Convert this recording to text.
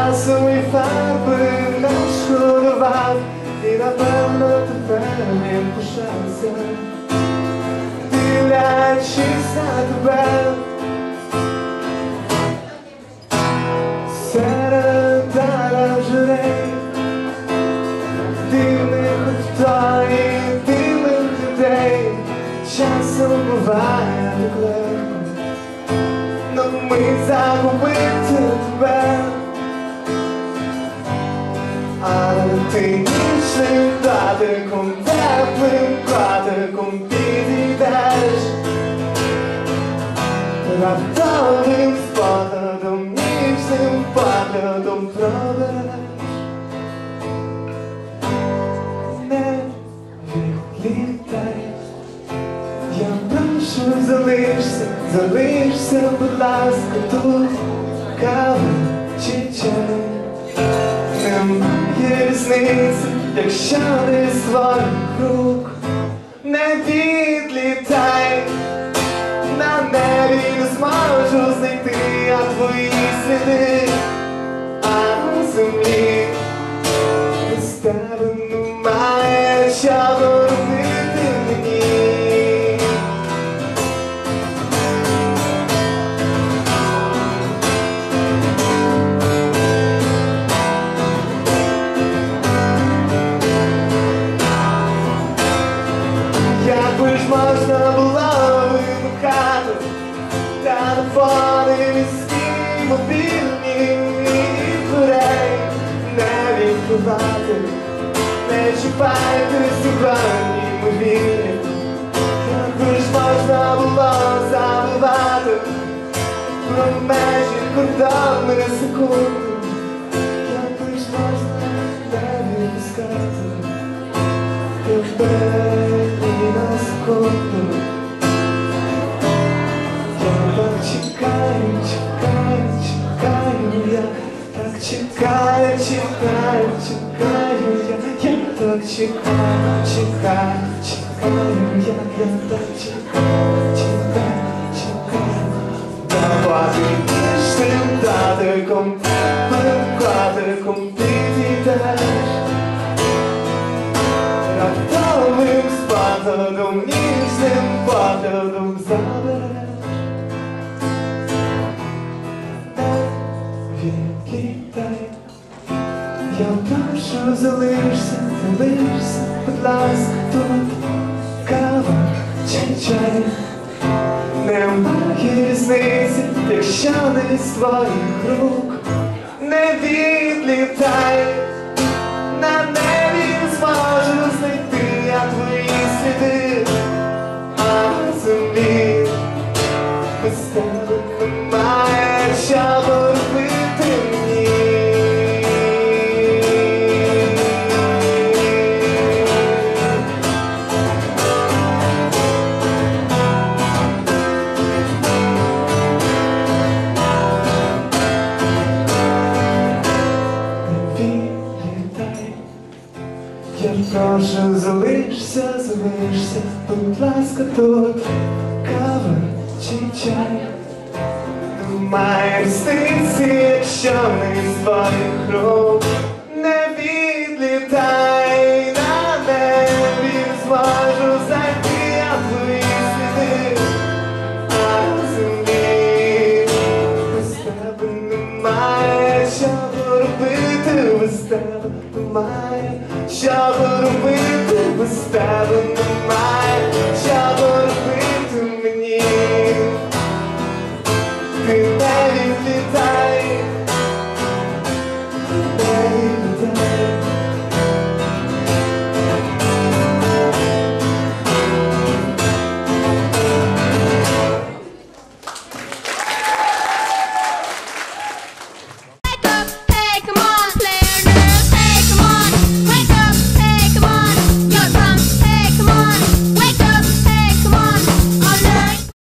часом і фарби не шкодував, і напевно тепер він пишався, дивлячись на тебе. Серед оранжерей, дивних авто і дивних людей, часом буває так легко, но ми загубити тебе. Але ти ніжним датиком, теплим кладиком підійдеш, раптовим спогадом, ніжним поглядом пробереш. Не відлітай, я прошу, залишся, залишся, будь ласка, тут кава чи чай. Немає різниці, якщо не з твоїх рук. Не відлітай, на небі не зможу знайти я твої сліди, а на землі без тебе немає чого робити мені. Якби ж можна було вимикати телефони міські, мобільні і дверей не відкривати, не чіпайте сьогодні мобільні. Якби ж можна було забувати про межі кордонних секунд, якби ж можна не відпускати тебе ні на секунду. Я так чекаю, чекаю, чекаю, я так чекаю, чекаю, чекаю, я так чекаю, чекаю, чекаю, я так чекаю, чекаю, чекаю. Давай ніжним датиком, кладиком підійдеш, раптовим спогадом, ніжним поглядом забереш. Відлітай, я прошу, залишся, залишся, будь ласка, тут кава чи чай. Немає різниці, якщо не з твоїх рук. Не відлітай, на небі не зможу знайти я твої сліди, а на землі без тебе немає чого робити мені. Я прошу, залишся, залишся, будь ласка, тут кава чи чай. Немає різниці, якщо не з твоїх рук. Не відлітай, на небі зможу знайти я твої сліди, а на землі без тебе немає чого робити, без тебе немає чого робити, без тебе.